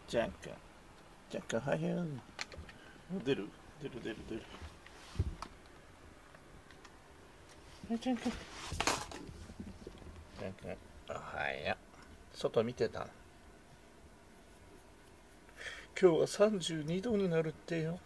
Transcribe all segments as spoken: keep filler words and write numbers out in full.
ジャン君、ジャン君早い。出る出る出る出る。はい、ジャン君。ジャン君、おはや。外見てた。今日はさんじゅうにどになるってよ。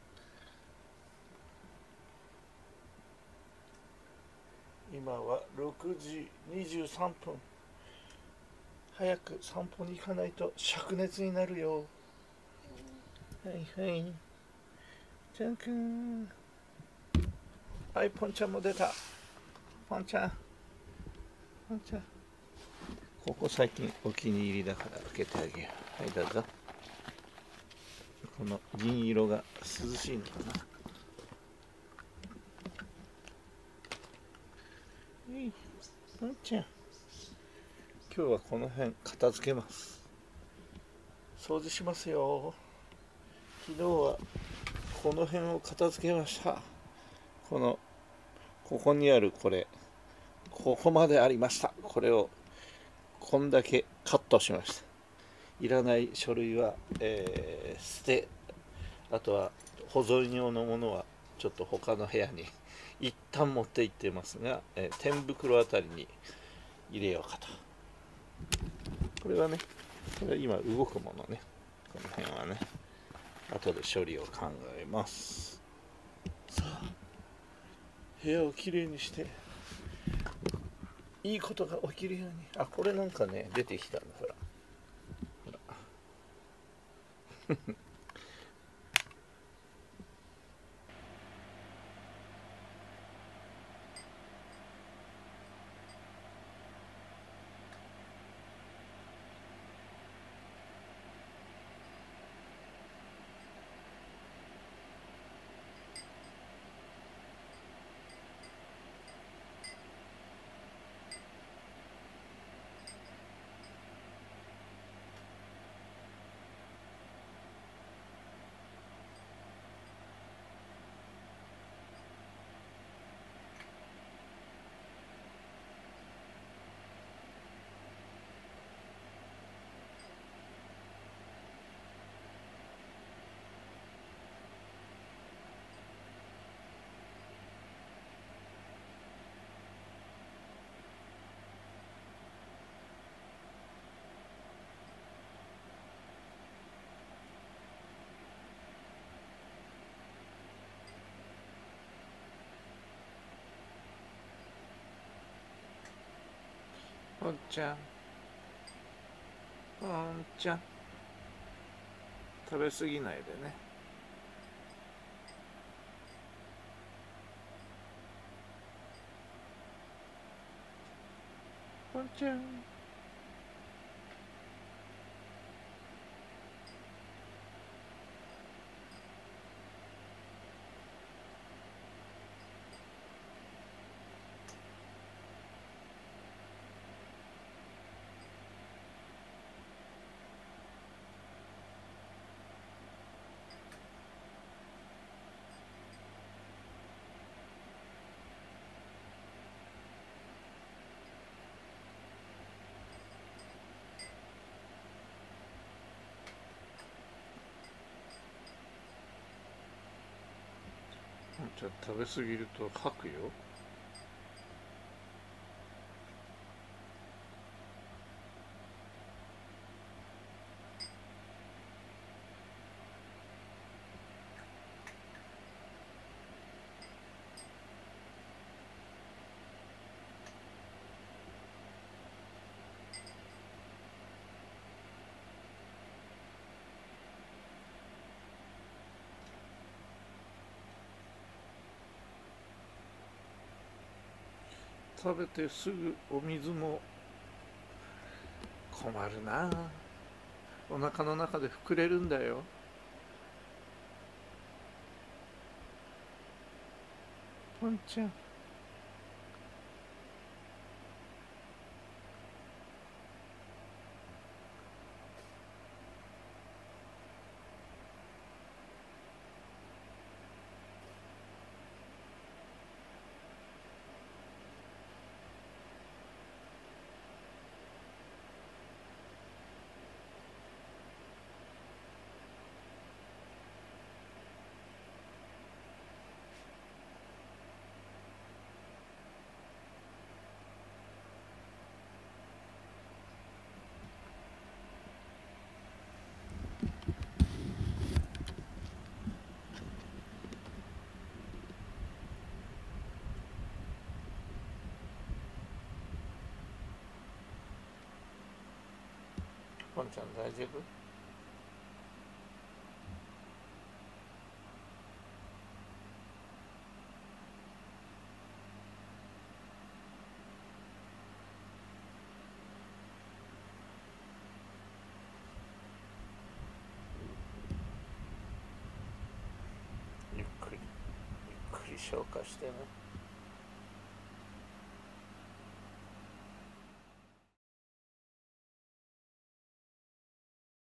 今はろくじにじゅうさんぷん。早く散歩に行かないと灼熱になるよ。はいはい。ジャン君。はい、ポンちゃんも出た。ポンちゃん。ポンちゃん。ここ最近お気に入りだから開けてあげよう。はい、どうぞ。この銀色が涼しいのかな。はい、ポンちゃん。今日はこの辺片付けます。掃除しますよ。昨日はこの辺を片付けました。このここにあるこれ、ここまでありました。これをこんだけカットしました。いらない書類は、えー、捨て、あとは保存用のものはちょっと他の部屋に一旦持って行ってますが、えー、天袋あたりに入れようかと。これはね、これは今動くものね。この辺はね、後で処理を考えます。さあ、部屋をきれいにしていいことが起きるように。あ、これなんかね出てきたんだ。ほらほらポンちゃん、ポンちゃん、食べ過ぎないでね。ポンちゃん。ポンちゃん食べ過ぎると吐くよ。食べてすぐお水も困るな。お腹の中で膨れるんだよ。ポンちゃん。 ポンちゃん大丈夫？ゆっくりゆっくり消化してね。